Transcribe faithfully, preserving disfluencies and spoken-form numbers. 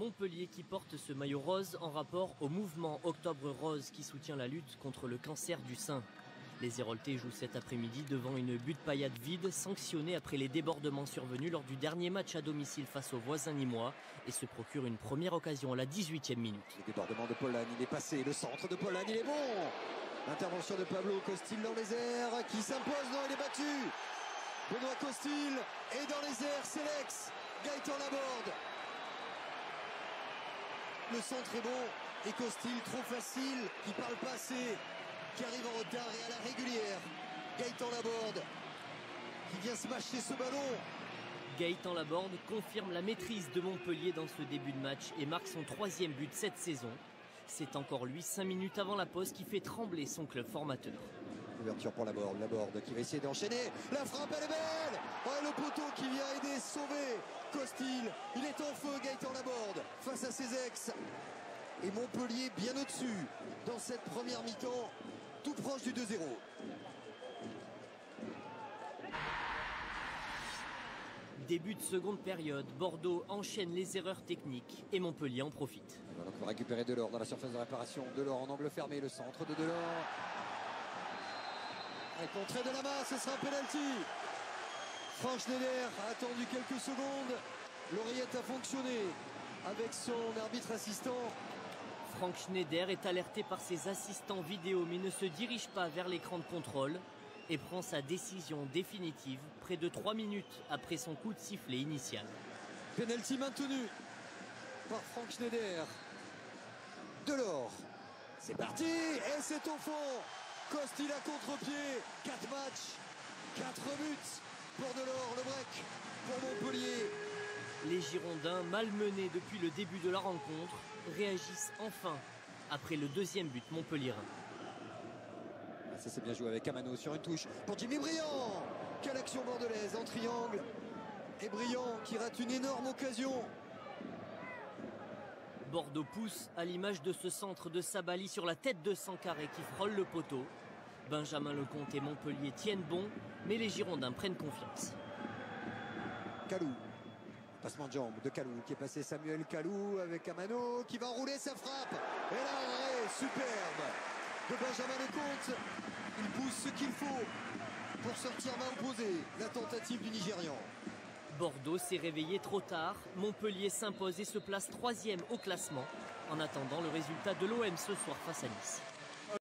Montpellier qui porte ce maillot rose en rapport au mouvement Octobre Rose qui soutient la lutte contre le cancer du sein. Les Héroltais jouent cet après-midi devant une butte paillade vide sanctionnée après les débordements survenus lors du dernier match à domicile face aux voisins nîmois et se procure une première occasion à la dix-huitième minute. Le débordement de Pollan, il est passé, le centre de Pollan, il est bon. Intervention de Pablo Costil dans les airs qui s'impose, non il est battu. Benoît Costil est dans les airs, c'est l'ex Gaëtan Laborde. Le centre est bon et Costil trop facile, qui parle pas assez, qui arrive en retard et à la régulière. Gaëtan Laborde qui vient smasher ce ballon. Gaëtan Laborde confirme la maîtrise de Montpellier dans ce début de match et marque son troisième but cette saison. C'est encore lui, cinq minutes avant la pause, qui fait trembler son club formateur. Ouverture pour Laborde, Laborde qui va essayer d'enchaîner. La frappe, elle est belle. Oh, le poteau qui vient aider, sauver Costil. Il est en feu, Gaëtan Laborde, face à ses ex. Et Montpellier bien au-dessus dans cette première mi-temps, tout proche du deux zéro. Début de seconde période, Bordeaux enchaîne les erreurs techniques et Montpellier en profite. On va donc récupérer Delors dans la surface de réparation. Delors en angle fermé, le centre de Delors. Et contré de la main, ce sera un penalty. Franck Schneider a attendu quelques secondes. L'oreillette a fonctionné avec son arbitre assistant. Franck Schneider est alerté par ses assistants vidéo mais ne se dirige pas vers l'écran de contrôle et prend sa décision définitive près de trois minutes après son coup de sifflet initial. Penalty maintenu par Franck Schneider. Delors, c'est parti et c'est au fond. Costil à contre-pied, quatre matchs, quatre buts pour Delors, le break pour Montpellier. Les Girondins, malmenés depuis le début de la rencontre, réagissent enfin après le deuxième but montpelliérain. Ça c'est bien joué avec Amano sur une touche pour Jimmy Briand. Quelle action bordelaise en triangle. Et Briand qui rate une énorme occasion. Bordeaux pousse à l'image de ce centre de Sabali sur la tête de Sankaré qui frôle le poteau. Benjamin Lecomte et Montpellier tiennent bon, mais les Girondins prennent confiance. Kalou, passement de jambe de Kalou qui est passé Samuel Kalou avec Amano qui va rouler sa frappe. Et l'arrêt superbe de Benjamin Lecomte. Il pousse ce qu'il faut pour sortir main opposée la tentative du Nigérian. Bordeaux s'est réveillé trop tard, Montpellier s'impose et se place troisième au classement en attendant le résultat de l'O M ce soir face à Nice.